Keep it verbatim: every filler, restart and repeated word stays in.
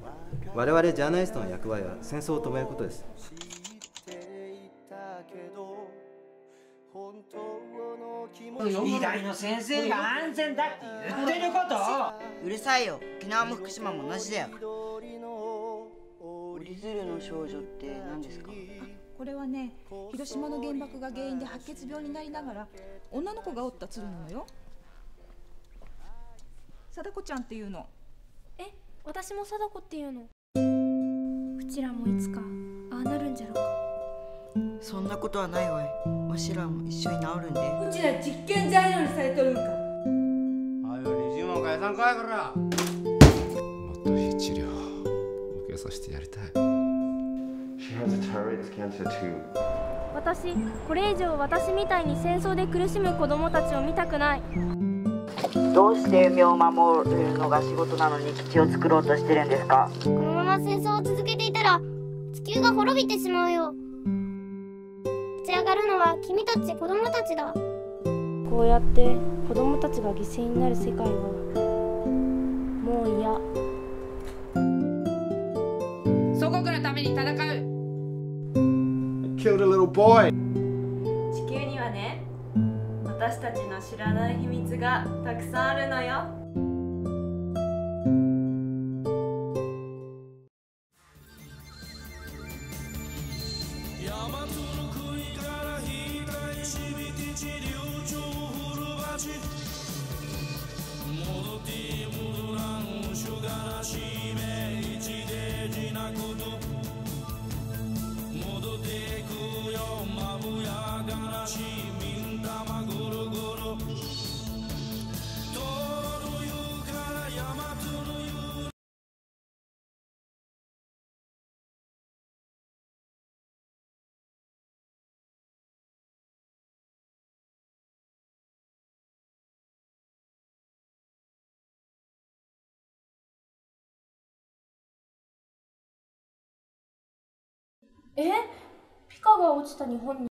我々ジャーナリストの役割は戦争を止めることです。 医大の先生が安全だって言ってること。 うるさいよ。沖縄も福島も同じだよ。折り鶴の少女って何ですか？ これはね、広島の原爆が原因で白血病になりながら女の子が折った鶴なのよ。貞子ちゃんっていうの。 え、私も貞子っていうの。うちらもいつかああなるんじゃろうか。 そんなことはないわい。わしらも一緒に治るんで。 うちら実験材料にされとるんか。 あよにじゅうまん返さんかいから。 もっといい治療を受けさせてやりたい。 私、これ以上私みたいに戦争で苦しむ子供たちを見たくない。 どうして海を守るのが仕事なのに基地を作ろうとしてるんですか？ このまま戦争を続けていたら地球が滅びてしまうよ。立ち上がるのは君たち子供たちだ。 こうやって子供たちが犠牲になる世界はもう嫌。 祖国のために戦う。 Killed a little boy. 地球にはね、私たちの知らない秘密がたくさんあるのよ。 え、ピカが落ちた日本に